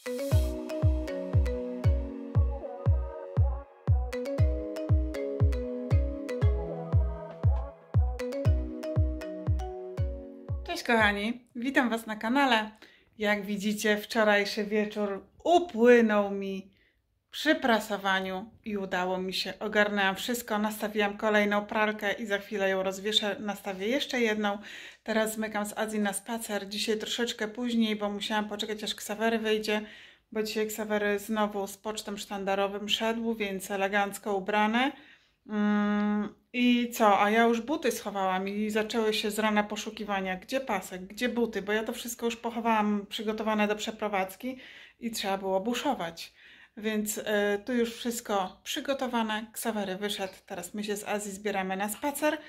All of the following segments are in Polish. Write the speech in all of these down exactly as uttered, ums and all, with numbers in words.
Cześć kochani, witam Was na kanale. Jak widzicie, wczorajszy wieczór upłynął mi przy prasowaniu i udało mi się. Ogarnęłam wszystko, nastawiłam kolejną pralkę i za chwilę ją rozwieszę. Nastawię jeszcze jedną. Teraz zmykam z Azji na spacer. Dzisiaj troszeczkę później, bo musiałam poczekać, aż Ksawery wyjdzie, bo dzisiaj Ksawery znowu z pocztem sztandarowym szedł, więc elegancko ubrany. Mm, I co? A ja już buty schowałam i zaczęły się z rana poszukiwania. Gdzie pasek? Gdzie buty? Bo ja to wszystko już pochowałam przygotowane do przeprowadzki i trzeba było buszować. Więc y, tu już wszystko przygotowane. Ksawery wyszedł. Teraz my się z Azji zbieramy na spacer.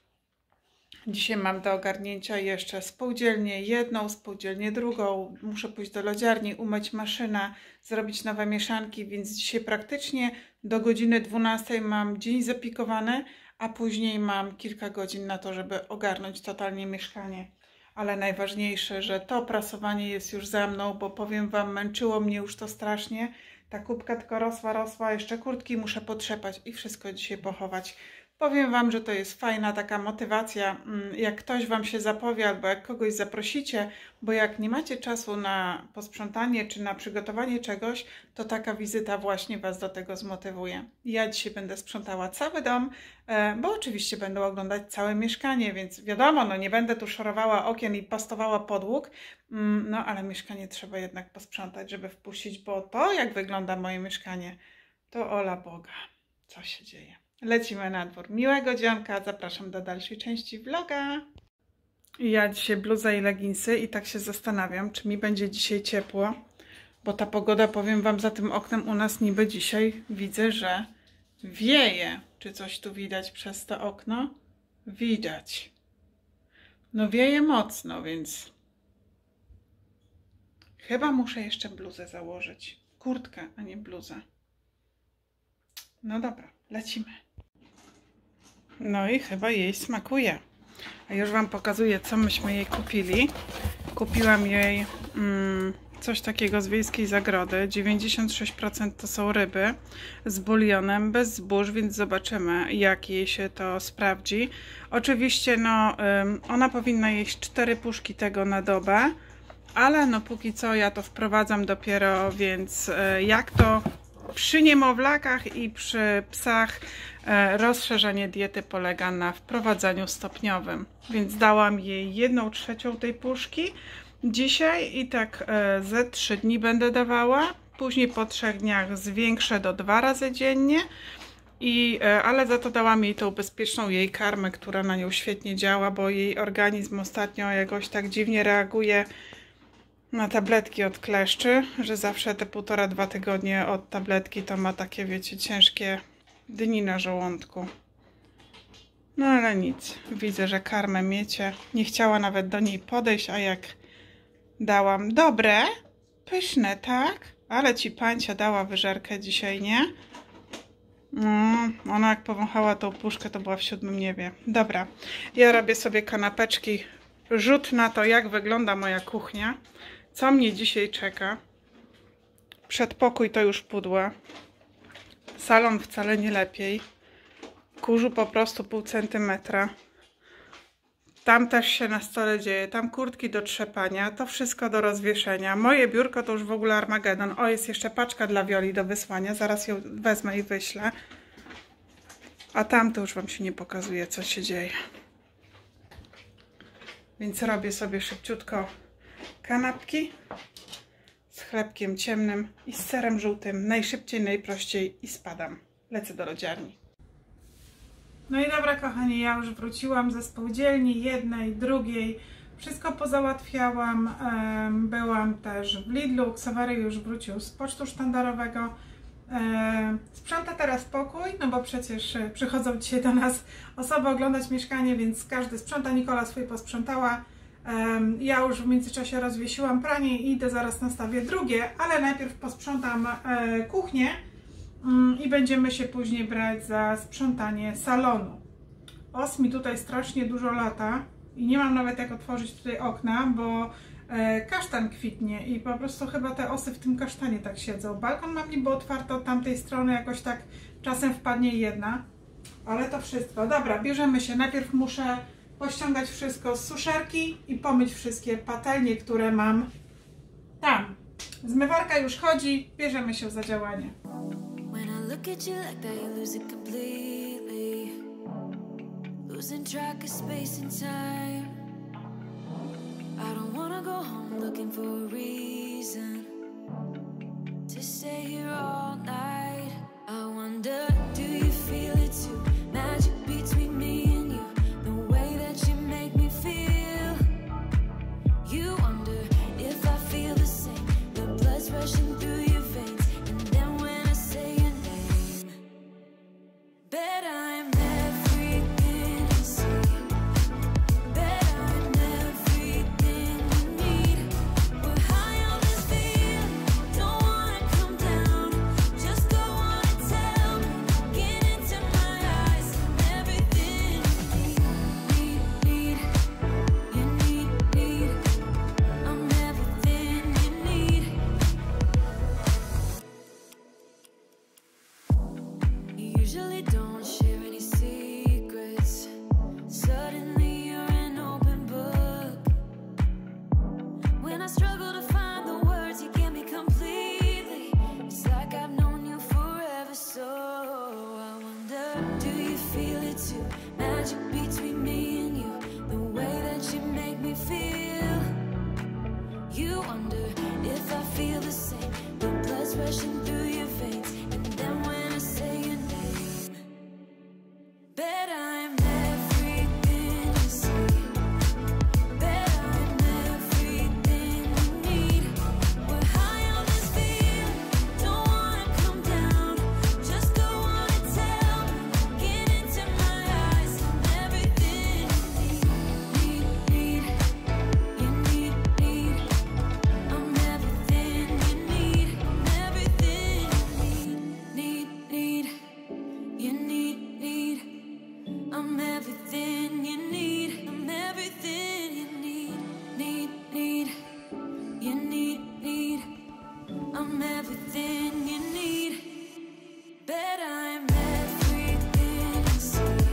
Dzisiaj mam do ogarnięcia jeszcze spółdzielnię jedną, spółdzielnię drugą. Muszę pójść do lodziarni, umyć maszynę, zrobić nowe mieszanki, więc dzisiaj praktycznie do godziny dwunastej mam dzień zapikowany, a później mam kilka godzin na to, żeby ogarnąć totalnie mieszkanie. Ale najważniejsze, że to prasowanie jest już za mną, bo powiem Wam, męczyło mnie już to strasznie. Ta kubka tylko rosła, rosła, jeszcze kurtki muszę potrzepać i wszystko dzisiaj pochować. Powiem Wam, że to jest fajna taka motywacja, jak ktoś Wam się zapowie albo jak kogoś zaprosicie, bo jak nie macie czasu na posprzątanie czy na przygotowanie czegoś, to taka wizyta właśnie Was do tego zmotywuje. Ja dzisiaj będę sprzątała cały dom, bo oczywiście będę oglądać całe mieszkanie, więc wiadomo, no nie będę tu szorowała okien i pastowała podłóg, no ale mieszkanie trzeba jednak posprzątać, żeby wpuścić, bo to jak wygląda moje mieszkanie, to ola Boga, co się dzieje. Lecimy na dwór. Miłego dzionka, zapraszam do dalszej części vloga. Ja dzisiaj bluza i leginsy i tak się zastanawiam, czy mi będzie dzisiaj ciepło, bo ta pogoda, powiem Wam, za tym oknem u nas niby dzisiaj widzę, że wieje. Czy coś tu widać przez to okno? Widać. No wieje mocno, więc chyba muszę jeszcze bluzę założyć. Kurtkę, a nie bluzę. No dobra, lecimy. No i chyba jej smakuje. A już Wam pokazuję, co myśmy jej kupili. Kupiłam jej mm, coś takiego z wiejskiej zagrody. dziewięćdziesiąt sześć procent to są ryby z bulionem, bez zbóż, więc zobaczymy, jak jej się to sprawdzi. Oczywiście no, ym, ona powinna jeść cztery puszki tego na dobę, ale no póki co ja to wprowadzam dopiero, więc y, jak to przy niemowlakach i przy psach e, rozszerzenie diety polega na wprowadzaniu stopniowym. Więc dałam jej jedną trzecią tej puszki dzisiaj i tak e, ze trzy dni będę dawała. Później po trzech dniach zwiększę do dwa razy dziennie. I, e, ale za to dałam jej tą bezpieczną jej karmę, która na nią świetnie działa, bo jej organizm ostatnio jakoś tak dziwnie reaguje na tabletki od kleszczy, że zawsze te półtora, dwa tygodnie od tabletki to ma takie, wiecie, ciężkie dni na żołądku. No ale nic. Widzę, że karmę miecie. Nie chciała nawet do niej podejść, a jak dałam dobre, pyszne, tak? Ale ci pancia dała wyżerkę dzisiaj, nie? No, ona jak powąchała tą puszkę, to była w siódmym niebie. Dobra, ja robię sobie kanapeczki. Rzut na to, jak wygląda moja kuchnia. Co mnie dzisiaj czeka? Przedpokój to już pudła. Salon wcale nie lepiej. Kurzu po prostu pół centymetra. Tam też się na stole dzieje. Tam kurtki do trzepania. To wszystko do rozwieszenia. Moje biurko to już w ogóle Armagedon. O, jest jeszcze paczka dla Wioli do wysłania. Zaraz ją wezmę i wyślę. A tam to już Wam się nie pokazuje, co się dzieje. Więc robię sobie szybciutko kanapki z chlebkiem ciemnym i z serem żółtym. Najszybciej, najprościej i spadam. Lecę do lodziarni. No i dobra kochani, ja już wróciłam ze spółdzielni jednej, drugiej. Wszystko pozałatwiałam. Byłam też w Lidlu. Ksawery już wrócił z pocztu sztandarowego. Sprząta teraz pokój, no bo przecież przychodzą dzisiaj do nas osoby oglądać mieszkanie, więc każdy sprząta. Nikola swój posprzątała. Ja już w międzyczasie rozwiesiłam pranie i idę, zaraz nastawię drugie, ale najpierw posprzątam kuchnię i będziemy się później brać za sprzątanie salonu. Os mi tutaj strasznie dużo lata i nie mam nawet jak otworzyć tutaj okna, bo kasztan kwitnie i po prostu chyba te osy w tym kasztanie tak siedzą. Balkon mam niby otwarty od tamtej strony, jakoś tak czasem wpadnie jedna, ale to wszystko. Dobra, bierzemy się. Najpierw muszę pościągać wszystko z suszerki i pomyć wszystkie patelnie, które mam tam. Zmywarka już chodzi, bierzemy się za działanie. Losing track of space and time. I don't wanna go home looking for a reason to stay here all night. I wonder, do you feel it too? Magic between me and you, the way that you make me feel. You wonder if I feel the same, the blood's rushing through your veins. And then when I say your name, bet I'm usually don't share any secrets. Suddenly you're an open book. When I struggle to find the words, you get me completely. It's like I've known you forever, so I wonder, do you feel it too? Magic between me and you, the way that you make me feel. You wonder if I feel the same, the blood's rushing through your veins. And then when I say your name, bet I'm everything you see. Bet I'm everything you need. We're high on this feeling, don't wanna come down. Just go on and tell me, get into my eyes. I'm everything you need, need, need. You need, need. I'm everything you need. I'm everything you need, need, need. You need, need. I'm everything you need. I'm everything you need. Need, need. You need, need. I'm everything you need. Bet I'm everything you see.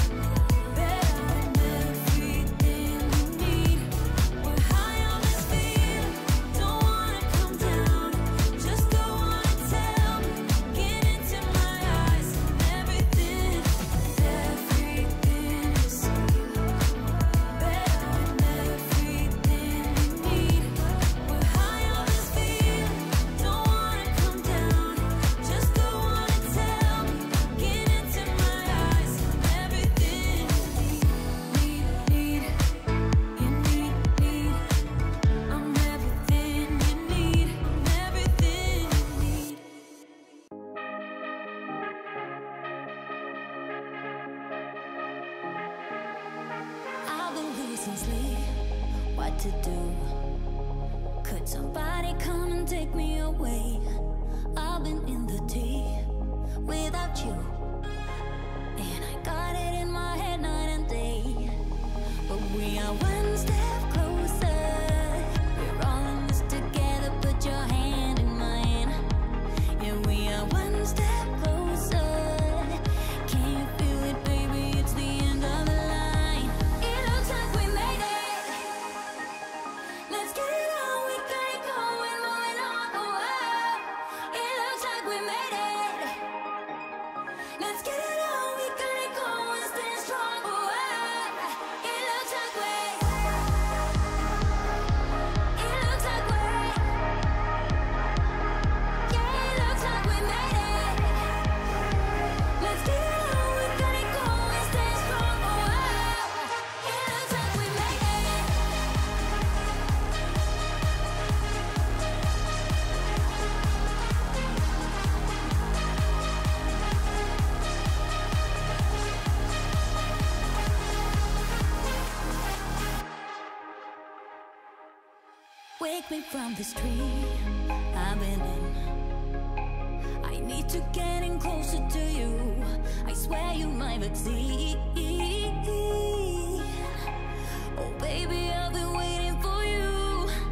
Bet I'm everything you need. We're high on this feeling, don't wanna come down. Just go on and tell me, get into my eyes. I'm everything, everything you see. Bet I'm everything you need. We're high on this feeling, don't wanna come down. Just go on and tell me, get into my eyes. I'm everything you need, need, you need, need. I'm everything you need. I'm everything you need. I've been losing sleep, what to do? Could somebody come and take me away? I've been in the deep without you, and I got it in my head night and day. But we are one step closer. We're all in this together. Put your hand in mine. Yeah, we are one step closer. Can you feel it, baby? It's the end of the line. It looks like we made it. Let's get it on. We got it going, moving on. Oh, oh. It looks like we made it. Let's get it on. We got it going, stand strong. Oh, oh. It looks like we. It looks like we. Yeah, it looks like we made it. Let's get it on. We got it going, stand strong. Oh, oh. It looks like we made it. Wake me from this dream I've been in. I need to get in closer to you. I swear you might exceed. Oh baby, I've been waiting for you.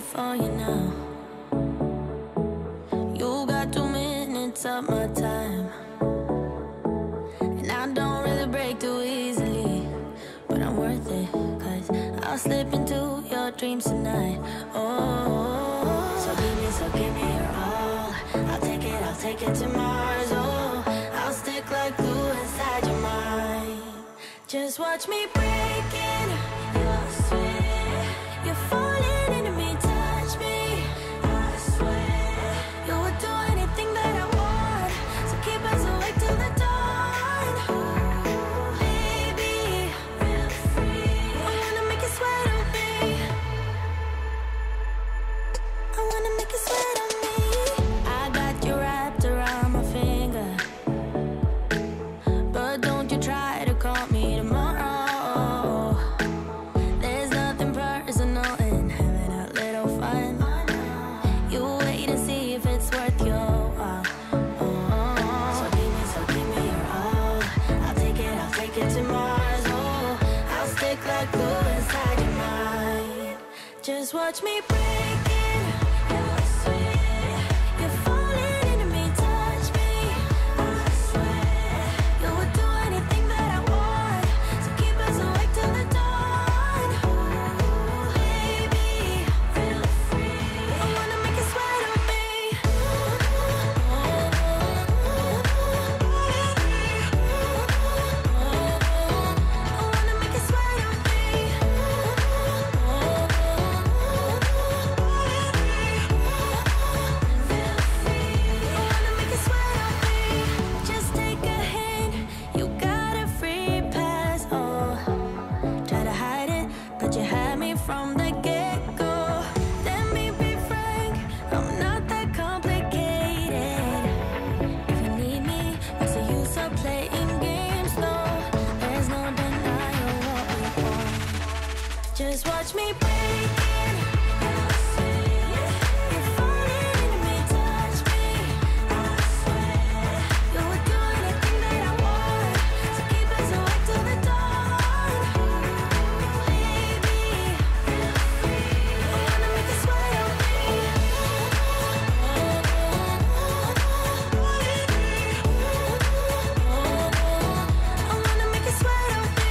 for you now. You got two minutes of my time, and I don't really break too easily, but I'm worth it, cause I'll slip into your dreams tonight. Oh, so give me, so give me your all. I'll take it, I'll take it to Mars. Oh, I'll stick like glue inside your mind. Just watch me breaking your sweat. You're falling into me, touch me, I swear. You would do anything that I want, so keep us awake till the dawn. Ooh, baby, feel free. I wanna make you sweat on me. I wanna make you sweat on me. I got you wrapped around my finger, but don't you try to call me tomorrow. There's nothing personal in having a little fun. You wait and see if it's worth your while. Oh, so give me, so give me your all. I'll take it, I'll take it to Mars. Oh, I'll stick like glue inside your mind. Just watch me breaking your sweat. You're falling into me, touch me, I swear. You would do anything that I want, so keep us awake till the dawn. Ooh, baby, feel free. I wanna make you sweat on me. I wanna make you sweat on me. Feel free. I wanna make you sweat on me. Just take a hint, you got a free pass. Oh, try to hide it, but you had me from the get-go. Let me be frank, I'm not that complicated. If you need me, what's the use of playing games? No, there's no denying what we want. Just watch me breaking your sweat. You're falling into me, touch me, I swear. You would do anything that I want, so keep us awake till the dawn. Ooh, baby, feel free. I wanna make you sweat on me. I wanna make you sweat on me.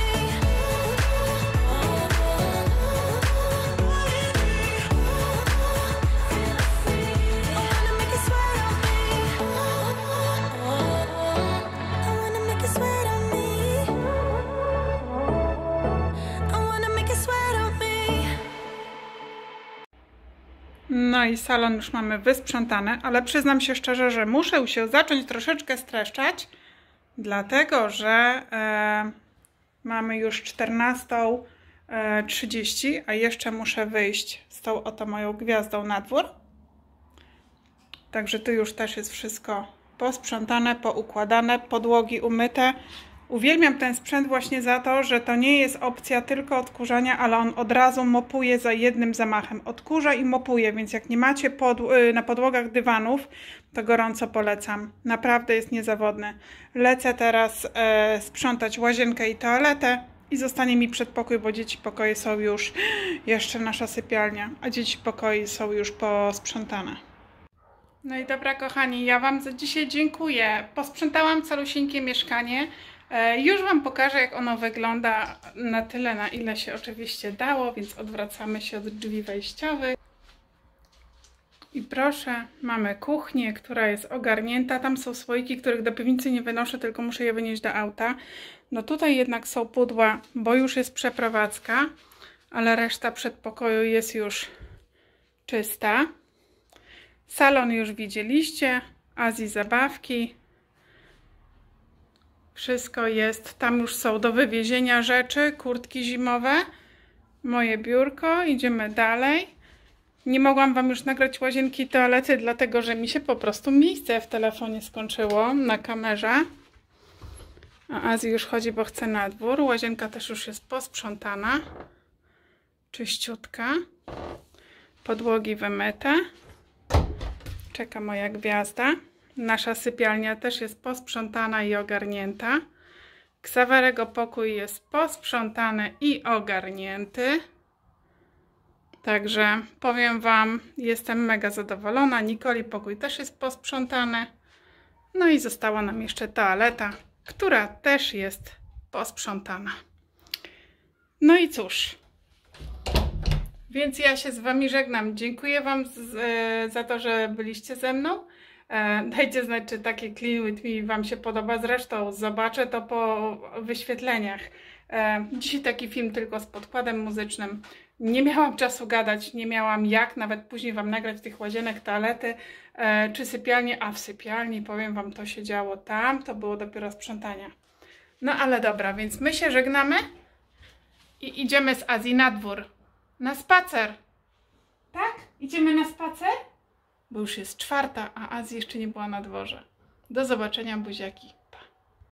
Feel free. I wanna make you sweat on me. I wanna make you sweat on me. I wanna make you sweat on me. No i salon już mamy wysprzątany, ale przyznam się szczerze, że muszę się zacząć troszeczkę streszczać, dlatego że e, mamy już czternasta trzydzieści, a jeszcze muszę wyjść z tą oto moją gwiazdą na dwór. Także tu już też jest wszystko posprzątane, poukładane, podłogi umyte. Uwielbiam ten sprzęt właśnie za to, że to nie jest opcja tylko odkurzania, ale on od razu mopuje za jednym zamachem. Odkurza i mopuje, więc jak nie macie pod, na podłogach dywanów, to gorąco polecam. Naprawdę jest niezawodny. Lecę teraz e, sprzątać łazienkę i toaletę i zostanie mi przedpokój, bo dzieci pokoje są już, jeszcze nasza sypialnia, a dzieci pokoje są już posprzątane. No i dobra kochani, ja Wam za dzisiaj dziękuję. Posprzątałam calusieńkie mieszkanie. E, już Wam pokażę, jak ono wygląda na tyle, na ile się oczywiście dało, więc odwracamy się od drzwi wejściowych. I proszę, mamy kuchnię, która jest ogarnięta. Tam są słoiki, których do piwnicy nie wynoszę, tylko muszę je wynieść do auta. No tutaj jednak są pudła, bo już jest przeprowadzka, ale reszta przedpokoju jest już czysta. Salon już widzieliście, Azji zabawki. Wszystko jest, tam już są do wywiezienia rzeczy, kurtki zimowe, moje biurko, idziemy dalej. Nie mogłam Wam już nagrać łazienki i toalety, dlatego że mi się po prostu miejsce w telefonie skończyło na kamerze. A Azji już chodzi, bo chce na dwór. Łazienka też już jest posprzątana, czyściutka, podłogi wymyte. Czeka moja gwiazda. Nasza sypialnia też jest posprzątana i ogarnięta. Ksawerego pokój jest posprzątany i ogarnięty. Także powiem Wam, jestem mega zadowolona. Nikoli pokój też jest posprzątany. No i została nam jeszcze toaleta, która też jest posprzątana. No i cóż, więc ja się z Wami żegnam. Dziękuję Wam z, e, za to, że byliście ze mną. E, dajcie znać, czy takie Clean With Me Wam się podoba. Zresztą zobaczę to po wyświetleniach. E, dzisiaj taki film tylko z podkładem muzycznym. Nie miałam czasu gadać, nie miałam jak nawet później Wam nagrać tych łazienek, toalety e, czy sypialni, a w sypialni, powiem Wam, to się działo tam, to było dopiero sprzątania. No ale dobra, więc my się żegnamy i idziemy z Azji na dwór. Na spacer. Tak? Idziemy na spacer? Bo już jest czwarta, a Azji jeszcze nie była na dworze. Do zobaczenia, buziaki.